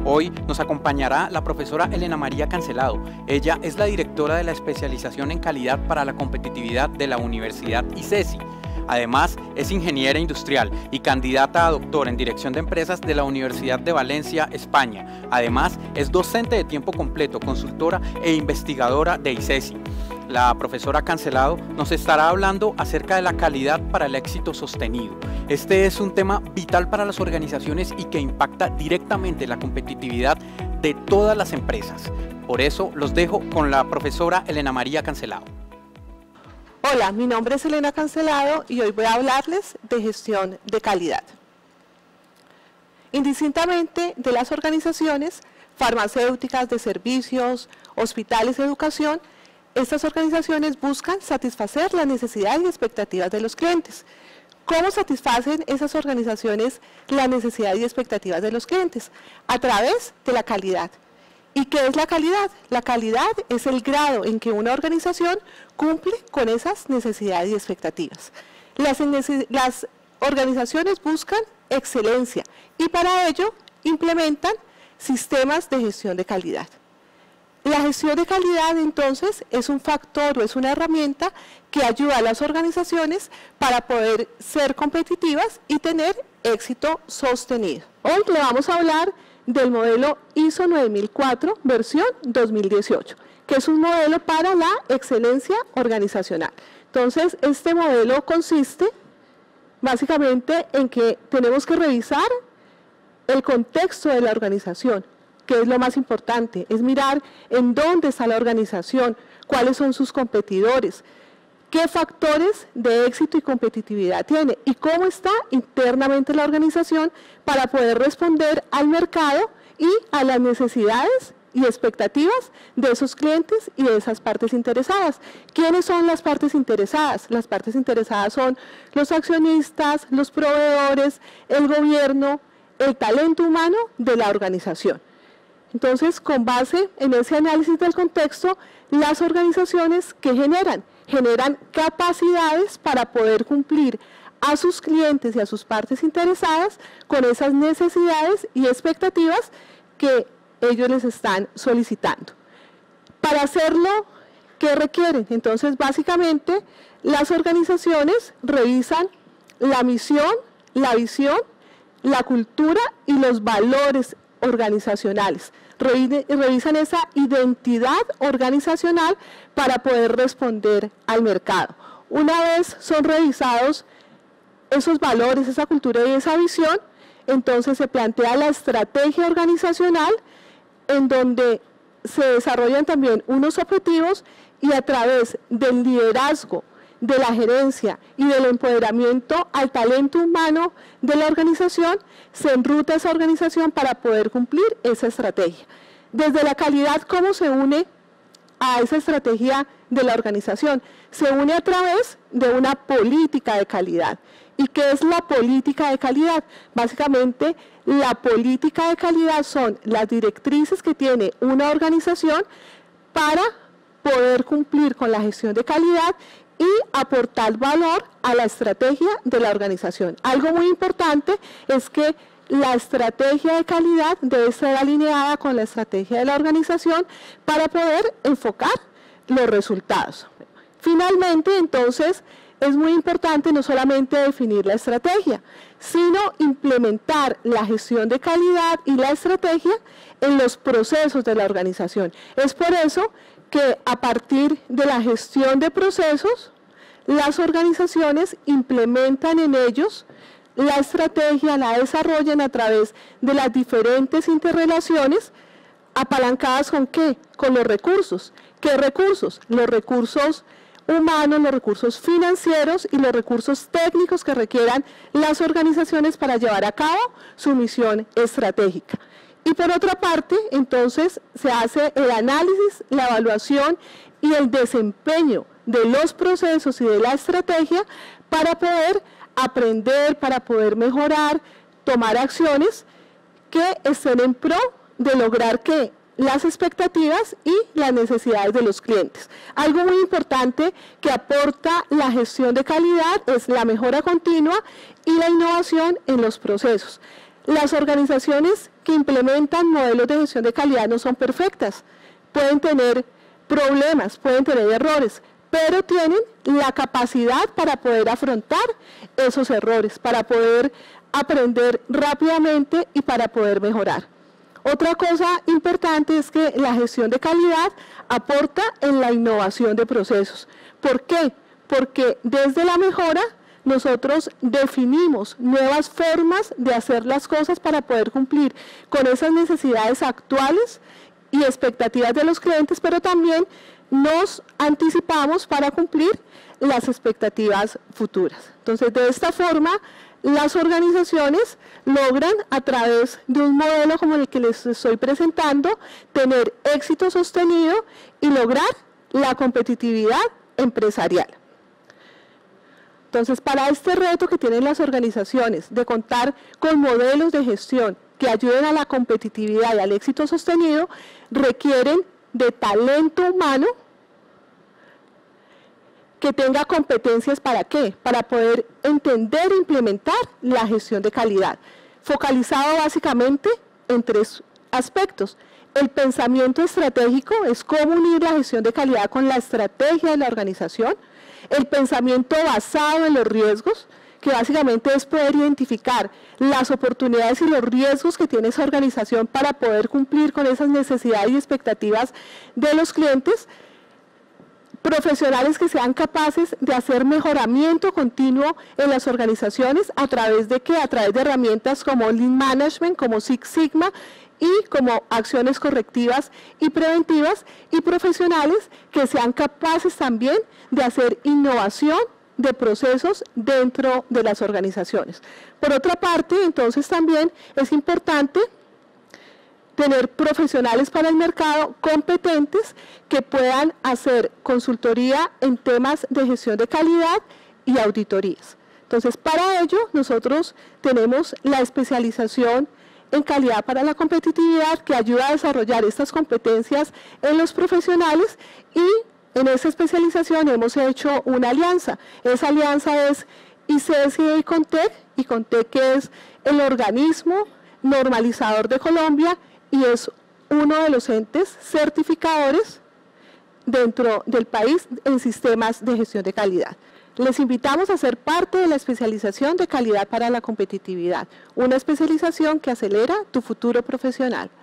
Hoy nos acompañará la profesora Elena María Cancelado. Ella es la directora de la especialización en calidad para la competitividad de la Universidad ICESI. Además, es ingeniera industrial y candidata a doctor en dirección de empresas de la Universidad de Valencia, España. Además, es docente de tiempo completo, consultora e investigadora de ICESI. La profesora Cancelado nos estará hablando acerca de la calidad para el éxito sostenido. Este es un tema vital para las organizaciones y que impacta directamente la competitividad de todas las empresas. Por eso los dejo con la profesora Elena María Cancelado. Hola, mi nombre es Elena Cancelado y hoy voy a hablarles de gestión de calidad. Indistintamente de las organizaciones farmacéuticas, de servicios, hospitales, educación, estas organizaciones buscan satisfacer las necesidades y expectativas de los clientes. ¿Cómo satisfacen esas organizaciones las necesidades y expectativas de los clientes? A través de la calidad. ¿Y qué es la calidad? La calidad es el grado en que una organización cumple con esas necesidades y expectativas. Las organizaciones buscan excelencia y para ello implementan sistemas de gestión de calidad. La gestión de calidad, entonces, es un factor o es una herramienta que ayuda a las organizaciones para poder ser competitivas y tener éxito sostenido. Hoy le vamos a hablar del modelo ISO 9004 versión 2018, que es un modelo para la excelencia organizacional. Entonces, este modelo consiste básicamente en que tenemos que revisar el contexto de la organización, que es lo más importante, es mirar en dónde está la organización, cuáles son sus competidores, qué factores de éxito y competitividad tiene y cómo está internamente la organización para poder responder al mercado y a las necesidades y expectativas de esos clientes y de esas partes interesadas. ¿Quiénes son las partes interesadas? Las partes interesadas son los accionistas, los proveedores, el gobierno, el talento humano de la organización. Entonces, con base en ese análisis del contexto, las organizaciones que generan capacidades para poder cumplir a sus clientes y a sus partes interesadas con esas necesidades y expectativas que ellos les están solicitando. Para hacerlo, ¿qué requieren? Entonces, básicamente, las organizaciones revisan la misión, la visión, la cultura y los valores organizacionales. Revisan esa identidad organizacional para poder responder al mercado. Una vez son revisados esos valores, esa cultura y esa visión, entonces se plantea la estrategia organizacional en donde se desarrollan también unos objetivos y a través del liderazgo, de la gerencia y del empoderamiento al talento humano de la organización, se enruta esa organización para poder cumplir esa estrategia. Desde la calidad, ¿cómo se une a esa estrategia de la organización? Se une a través de una política de calidad. ¿Y qué es la política de calidad? Básicamente, la política de calidad son las directrices que tiene una organización para poder cumplir con la gestión de calidad y aportar valor a la estrategia de la organización. Algo muy importante es que la estrategia de calidad debe ser alineada con la estrategia de la organización para poder enfocar los resultados. Finalmente, entonces, es muy importante no solamente definir la estrategia, sino implementar la gestión de calidad y la estrategia en los procesos de la organización. Es por eso que a partir de la gestión de procesos, las organizaciones implementan en ellos la estrategia, la desarrollan a través de las diferentes interrelaciones, apalancadas ¿con qué? Con los recursos. ¿Qué recursos? Los recursos humanos, los recursos financieros y los recursos técnicos que requieran las organizaciones para llevar a cabo su misión estratégica. Y por otra parte, entonces, se hace el análisis, la evaluación y el desempeño de los procesos y de la estrategia para poder aprender, para poder mejorar, tomar acciones que estén en pro de lograr que las expectativas y las necesidades de los clientes. Algo muy importante que aporta la gestión de calidad es la mejora continua y la innovación en los procesos. Las organizaciones que implementan modelos de gestión de calidad no son perfectas, pueden tener problemas, pueden tener errores, pero tienen la capacidad para poder afrontar esos errores, para poder aprender rápidamente y para poder mejorar. Otra cosa importante es que la gestión de calidad aporta en la innovación de procesos. ¿Por qué? Porque desde la mejora nosotros definimos nuevas formas de hacer las cosas para poder cumplir con esas necesidades actuales y expectativas de los clientes, pero también nos anticipamos para cumplir las expectativas futuras. Entonces, de esta forma, las organizaciones logran, a través de un modelo como el que les estoy presentando, tener éxito sostenido y lograr la competitividad empresarial. Entonces, para este reto que tienen las organizaciones de contar con modelos de gestión que ayuden a la competitividad y al éxito sostenido, requieren de talento humano que tenga competencias ¿para qué? Para poder entender e implementar la gestión de calidad, focalizado básicamente en 3 aspectos. El pensamiento estratégico es cómo unir la gestión de calidad con la estrategia de la organización. El pensamiento basado en los riesgos, que básicamente es poder identificar las oportunidades y los riesgos que tiene esa organización para poder cumplir con esas necesidades y expectativas de los clientes. Profesionales que sean capaces de hacer mejoramiento continuo en las organizaciones, ¿a través de qué? A través de herramientas como Lean Management, como Six Sigma, y como acciones correctivas y preventivas, y profesionales que sean capaces también de hacer innovación de procesos dentro de las organizaciones. Por otra parte, entonces también es importante tener profesionales para el mercado competentes que puedan hacer consultoría en temas de gestión de calidad y auditorías. Entonces, para ello, nosotros tenemos la especialización en calidad para la competitividad, que ayuda a desarrollar estas competencias en los profesionales, y en esa especialización hemos hecho una alianza. Esa alianza es ICESI y CONTEC, que es el organismo normalizador de Colombia y es uno de los entes certificadores dentro del país en sistemas de gestión de calidad. Les invitamos a ser parte de la especialización de calidad para la competitividad, una especialización que acelera tu futuro profesional.